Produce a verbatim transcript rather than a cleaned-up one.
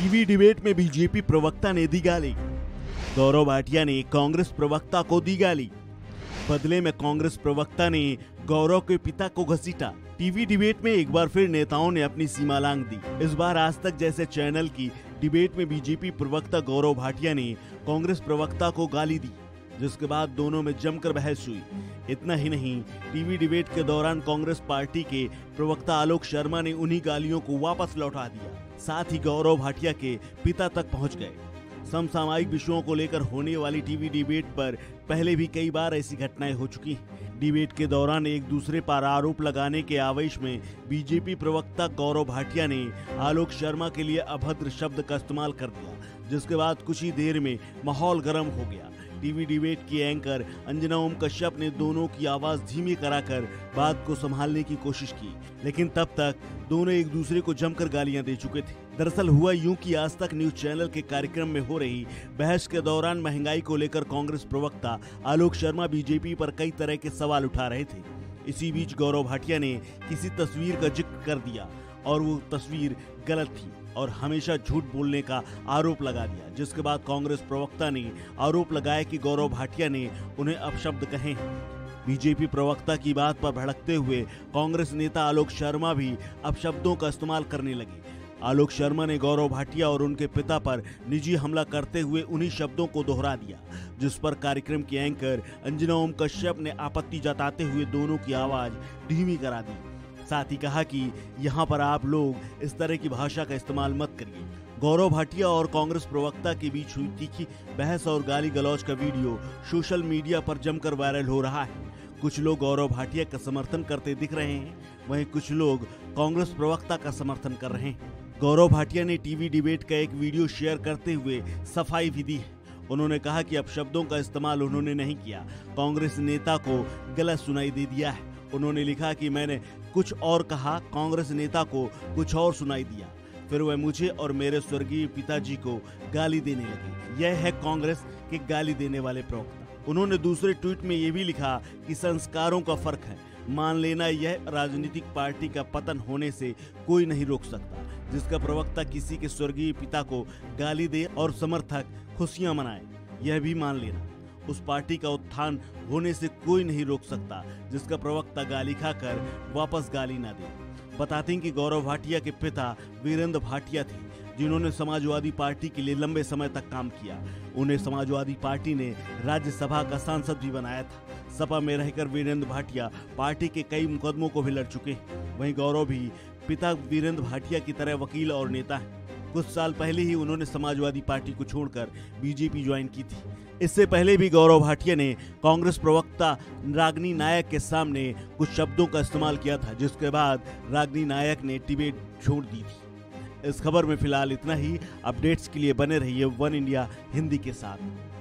TV debate में BJP प्रवक्ता ने दी गाली। गौरव भाटिया ने कांग्रेस प्रवक्ता को दी गाली। बदले में कांग्रेस प्रवक्ता ने गौरव के पिता को घसीटा। टीवी डिबेट में एक बार फिर नेताओं ने अपनी सीमा लांघ दी। इस बार आज तक जैसे चैनल की डिबेट में बीजेपी प्रवक्ता गौरव भाटिया ने कांग्रेस प्रवक्ता को गाली दी, जिसके बाद दोनों में जमकर बहस हुई। इतना ही नहीं, टीवी डिबेट के दौरान कांग्रेस पार्टी के प्रवक्ता आलोक शर्मा ने उन्हीं गालियों को वापस लौटा दिया। साथ ही गौरव भाटिया के पिता तक पहुंच गए। समसामयिक विषयों को लेकर होने वाली टीवी डिबेट पर पहले भी कई बार ऐसी घटनाएं हो चुकी हैं। डिबेट के दौरान एक दूसरे पर आरोप लगाने के आवेश में बीजेपी प्रवक्ता गौरव भाटिया ने आलोक शर्मा के लिए अभद्र शब्द का इस्तेमाल कर दिया, जिसके बाद कुछ ही देर में माहौल गर्म हो गया। टीवी डिबेट की एंकर अंजना ओम कश्यप ने दोनों की आवाज धीमी कराकर बात को संभालने की कोशिश की, लेकिन तब तक दोनों एक दूसरे को जमकर गालियां दे चुके थे। दरअसल हुआ यूं कि आज तक न्यूज चैनल के कार्यक्रम में हो रही बहस के दौरान महंगाई को लेकर कांग्रेस प्रवक्ता आलोक शर्मा बीजेपी पर कई तरह के सवाल उठा रहे थे। इसी बीच गौरव भाटिया ने किसी तस्वीर का जिक्र कर दिया और वो तस्वीर गलत थी और हमेशा झूठ बोलने का आरोप लगा दिया, जिसके बाद कांग्रेस प्रवक्ता ने आरोप लगाया कि गौरव भाटिया ने उन्हें अपशब्द कहे हैं। बीजेपी प्रवक्ता की बात पर भड़कते हुए कांग्रेस नेता आलोक शर्मा भी अपशब्दों का इस्तेमाल करने लगे। आलोक शर्मा ने गौरव भाटिया और उनके पिता पर निजी हमला करते हुए उन्हीं शब्दों को दोहरा दिया, जिस पर कार्यक्रम की एंकर अंजना ओम कश्यप ने आपत्ति जताते हुए दोनों की आवाज धीमी करा दी। साथ ही कहा कि यहाँ पर आप लोग इस तरह की भाषा का इस्तेमाल मत करिए। गौरव भाटिया और कांग्रेस प्रवक्ता के बीच हुई तीखी बहस और गाली गलौज का वीडियो सोशल मीडिया पर जमकर वायरल हो रहा है। कुछ लोग गौरव भाटिया का समर्थन करते दिख रहे हैं, वहीं कुछ लोग कांग्रेस प्रवक्ता का समर्थन कर रहे हैं। गौरव भाटिया ने टीवी डिबेट का एक वीडियो शेयर करते हुए सफाई भी दी है। उन्होंने कहा कि अपशब्दों का इस्तेमाल उन्होंने नहीं किया, कांग्रेस नेता को गलत सुनाई दे दिया है। उन्होंने लिखा कि मैंने कुछ और कहा, कांग्रेस नेता को कुछ और सुनाई दिया, फिर वह मुझे और मेरे स्वर्गीय पिताजी को गाली देने लगे। यह है कांग्रेस के गाली देने वाले प्रवक्ता। उन्होंने दूसरे ट्वीट में यह भी लिखा कि संस्कारों का फर्क है, मान लेना यह राजनीतिक पार्टी का पतन होने से कोई नहीं रोक सकता। जिसका प्रवक्ता किसी के स्वर्गीय पिता को गाली दे और समर्थक खुशियां मनाए, यह भी मान लेना उस पार्टी का उत्थान होने से कोई नहीं रोक सकता जिसका प्रवक्ता गाली खाकर वापस गाली ना दे। बताते हैं कि गौरव भाटिया के पिता वीरेंद्र भाटिया थे, जिन्होंने समाजवादी पार्टी के लिए लंबे समय तक काम किया। उन्हें समाजवादी पार्टी ने राज्यसभा का सांसद भी बनाया था। सपा में रहकर वीरेंद्र भाटिया पार्टी के कई मुकदमों को भी लड़ चुके हैं। वहीं गौरव भी पिता वीरेंद्र भाटिया की तरह वकील और नेता है। कुछ साल पहले ही उन्होंने समाजवादी पार्टी को छोड़कर बीजेपी ज्वाइन की थी। इससे पहले भी गौरव भाटिया ने कांग्रेस प्रवक्ता रागिनी नायक के सामने कुछ शब्दों का इस्तेमाल किया था, जिसके बाद रागिनी नायक ने डिबेट छोड़ दी थी। इस खबर में फिलहाल इतना ही। अपडेट्स के लिए बने रहिए वन इंडिया हिंदी के साथ।